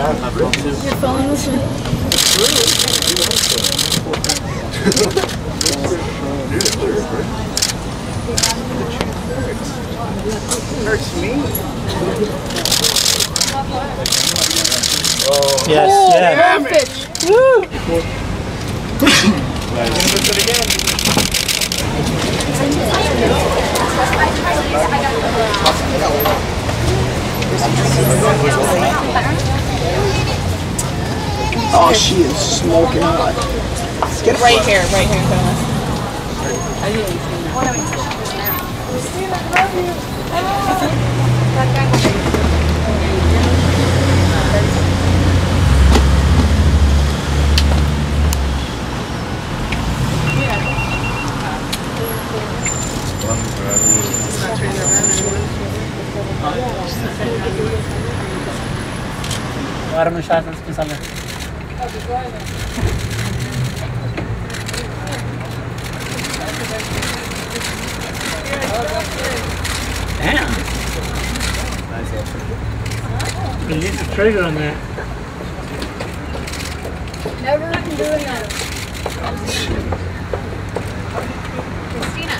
Your phone was Hurts me. Oh. Yes, yeah. Damn it! Woo! Miss it again. Oh, she is smoking hot. Get right here, Thomas. I didn't see that. Christina, I love you. Agora no chá, vamos pensar mesmo. Damn! You need the trigger on that. Never can do it again. Christina.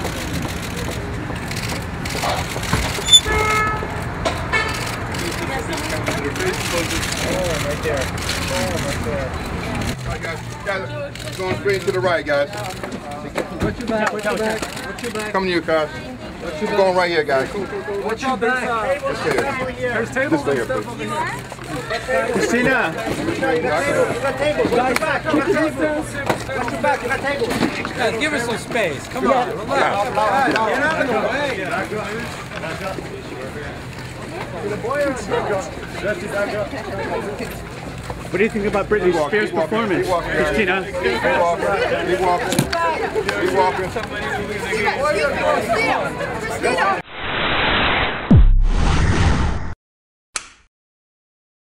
Right there. Right there. All right, guys, going straight to the right, guys. Watch your back, watch your back. Watch your back. Come to you, guys. We're going right here, guys. Watch your back. Let's get it. There's tables and stuff over here. Christina! Guys, give us some space. Come on, relax. Get out of the way. What do you think about Britney Spears' performance, Christina? Keep walking. Keep walking. Keep walking. Christina.